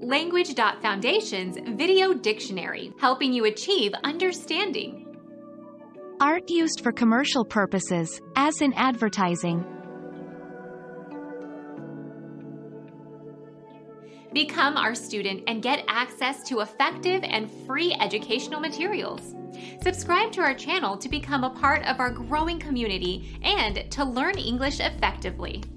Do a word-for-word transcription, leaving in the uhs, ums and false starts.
Language dot Foundation's Video Dictionary, helping you achieve understanding. Art used for commercial purposes, as in advertising. Become our student and get access to effective and free educational materials. Subscribe to our channel to become a part of our growing community and to learn English effectively.